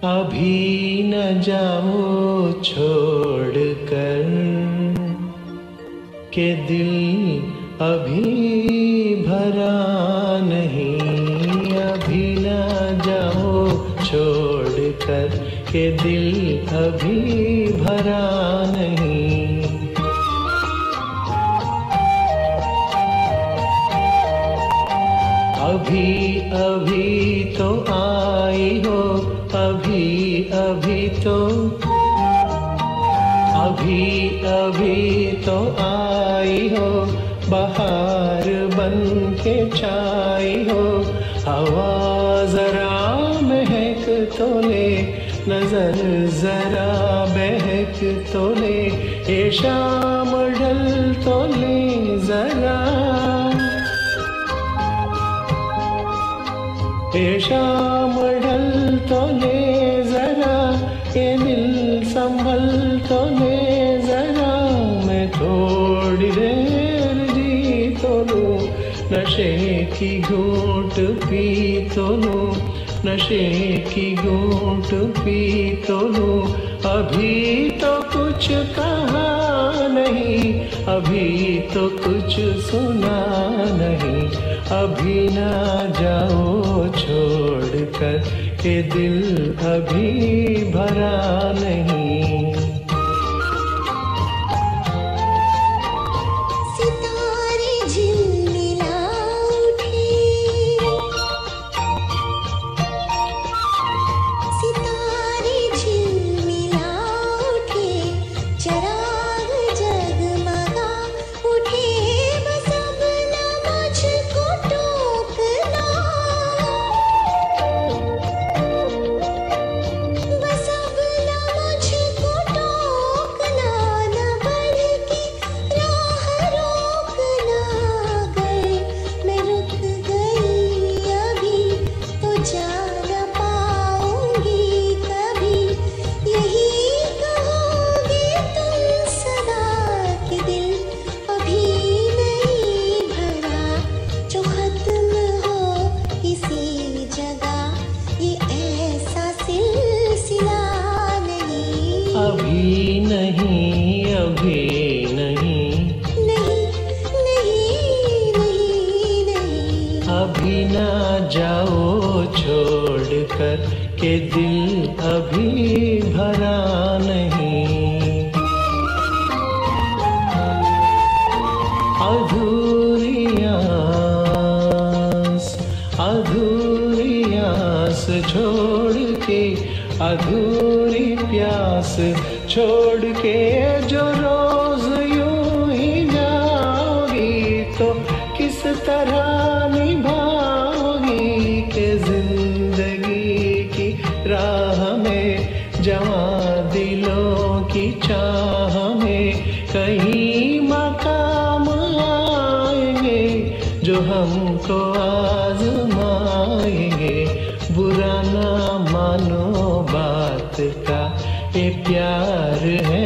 अभी न जाओ छोड़ कर के दिल अभी भरा नहीं। अभी न जाओ छोड़ कर के दिल अभी भरा नहीं। अभी अभी तो आई हो, अभी अभी तो, अभी अभी तो आई हो, बहार बन के छाई हो। हवा जरा महक तो ले, नजर जरा बहक तो ले, ये शाम ढल तो ले जरा, ये शाम ढल तो ले जरा, ये दिल संभल तो ले जरा। मैं थोड़ी देर जी तो लूं, नशे की घूंट पी तो लूं, नशे की घूंट पी तो लूं। अभी तो कुछ कहा नहीं, अभी तो कुछ सुना नहीं। अभी ना जाओ छोड़ कर के दिल अभी भरा नहीं। अभी नहीं, अभी नहीं, अभी ना जाओ छोड़ कर के दिल अभी भरा नहीं। अधूरी आस, अधूरी आस छोड़ के, अधूरी प्यास छोड़ के जो रोज यूं ही जाओगी, तो किस तरह निभाओगी के जिंदगी की राह में, जवां दिलों की चाह में कहीं मकाम आएंगे जो हमको आजमाएंगे। बुरा ना मानो बात का, ये प्यार है